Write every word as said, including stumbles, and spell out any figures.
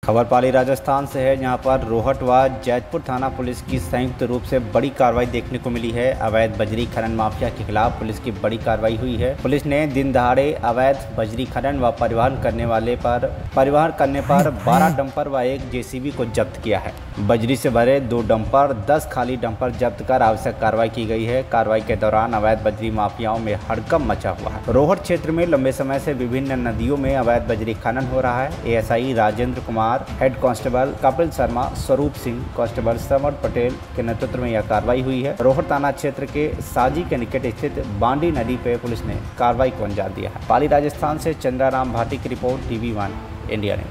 खबर पाली राजस्थान से है, जहां पर रोहट व जैतपुर थाना पुलिस की संयुक्त रूप से बड़ी कार्रवाई देखने को मिली है। अवैध बजरी खनन माफिया के खिलाफ पुलिस की बड़ी कार्रवाई हुई है। पुलिस ने दिन दहाड़े अवैध बजरी खनन व परिवहन करने वाले पर परिवहन करने पर बारह डंपर व एक जेसीबी को जब्त किया है। बजरी से भरे दो डंपर, दस खाली डंपर जब्त कर आवश्यक कार्रवाई की गई है। कार्रवाई के दौरान अवैध बजरी माफियाओं में हड़कंप मचा हुआ है। रोहट क्षेत्र में लंबे समय से विभिन्न नदियों में अवैध बजरी खनन हो रहा है। ASI Rajendra Kumar, head constable Kapil Sharma, Swaroop Singh, constable summer Patel के नेतृत्व में यह कार्रवाई हुई है। रोहट थाना क्षेत्र के साजी के निकट स्थित बांडी नदी पे पुलिस ने कार्रवाई को अंजाम दिया है। पाली राजस्थान से चंद्राराम भाटी की रिपोर्ट, टीवी वन इंडिया ने।